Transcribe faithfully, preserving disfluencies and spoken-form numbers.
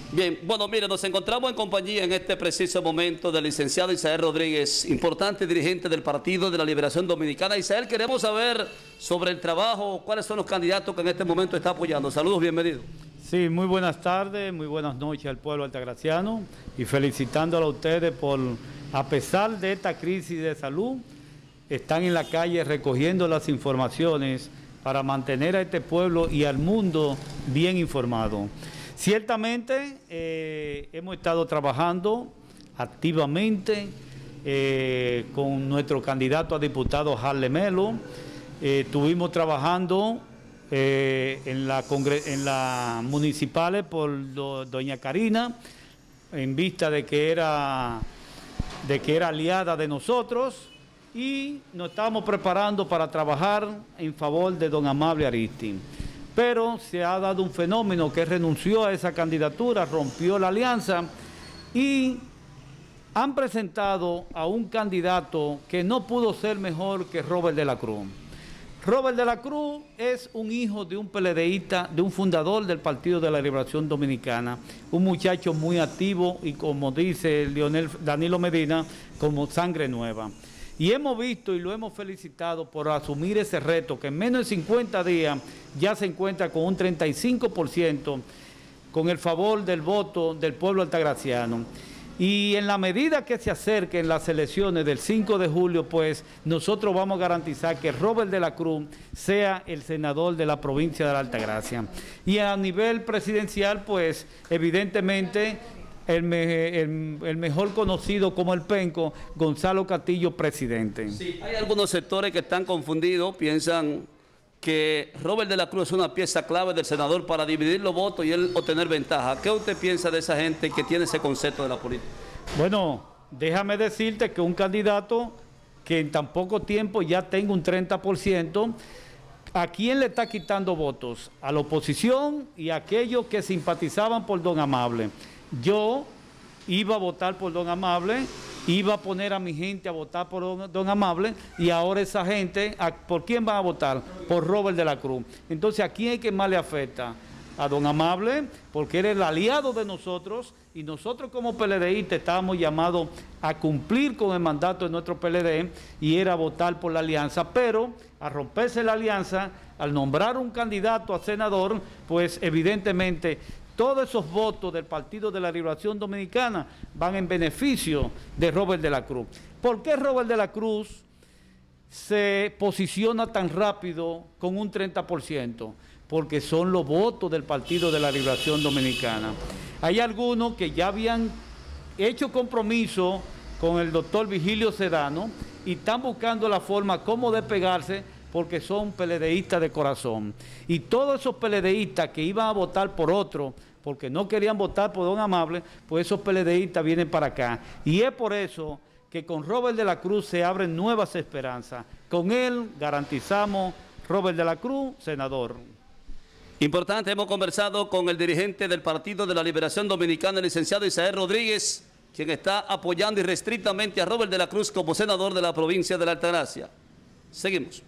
Bien, bueno, mire, nos encontramos en compañía en este preciso momento del licenciado Isael Rodríguez, importante dirigente del Partido de la Liberación Dominicana. Isael, queremos saber sobre el trabajo, cuáles son los candidatos que en este momento está apoyando. Saludos, bienvenido. Sí, muy buenas tardes, muy buenas noches al pueblo altagraciano y felicitándolo a ustedes por, a pesar de esta crisis de salud, están en la calle recogiendo las informaciones para mantener a este pueblo y al mundo bien informado. Ciertamente eh, hemos estado trabajando activamente eh, con nuestro candidato a diputado Harle Melo. Eh, estuvimos trabajando eh, en la en la municipales por do, doña Karina, en vista de que era de que era aliada de nosotros, y nos estábamos preparando para trabajar en favor de don Amable Aristi. Pero se ha dado un fenómeno que renunció a esa candidatura, rompió la alianza y han presentado a un candidato que no pudo ser mejor que Robert de la Cruz. Robert de la Cruz es un hijo de un PLDista, de un fundador del Partido de la Liberación Dominicana, un muchacho muy activo y, como dice Leonel, Danilo Medina, como sangre nueva. Y hemos visto y lo hemos felicitado por asumir ese reto, que en menos de cincuenta días ya se encuentra con un treinta y cinco por ciento con el favor del voto del pueblo altagraciano. Y en la medida que se acerquen las elecciones del cinco de julio, pues nosotros vamos a garantizar que Robert de la Cruz sea el senador de la provincia de la Altagracia. Y a nivel presidencial, pues evidentemente El, me, el, el mejor conocido como el Penco, Gonzalo Castillo, presidente. Sí, hay algunos sectores que están confundidos, piensan que Robert de la Cruz es una pieza clave del senador para dividir los votos y él obtener ventaja. ¿Qué usted piensa de esa gente que tiene ese concepto de la política? Bueno, déjame decirte que un candidato que en tan poco tiempo ya tenga un treinta por ciento, ¿a quién le está quitando votos? A la oposición y a aquellos que simpatizaban por don Amable. Yo iba a votar por don Amable, iba a poner a mi gente a votar por don, don Amable, y ahora esa gente, ¿por quién van a votar? Por Robert de la Cruz. Entonces, ¿a quién es que más le afecta? A don Amable, porque él es el aliado de nosotros, y nosotros como PLDistas estábamos llamados a cumplir con el mandato de nuestro P L D, y era votar por la alianza, pero al romperse la alianza, al nombrar un candidato a senador, pues evidentemente todos esos votos del Partido de la Liberación Dominicana van en beneficio de Robert de la Cruz. ¿Por qué Robert de la Cruz se posiciona tan rápido con un treinta por ciento? Porque son los votos del Partido de la Liberación Dominicana. Hay algunos que ya habían hecho compromiso con el doctor Vigilio Sedano y están buscando la forma cómo despegarse, porque son PLDistas de corazón. Y todos esos PLDistas que iban a votar por otro, porque no querían votar por don Amable, pues esos PLDistas vienen para acá. Y es por eso que con Robert de la Cruz se abren nuevas esperanzas. Con él garantizamos Robert de la Cruz, senador. Importante, hemos conversado con el dirigente del Partido de la Liberación Dominicana, el licenciado Isael Rodríguez, quien está apoyando irrestrictamente a Robert de la Cruz como senador de la provincia de la Altagracia. Seguimos.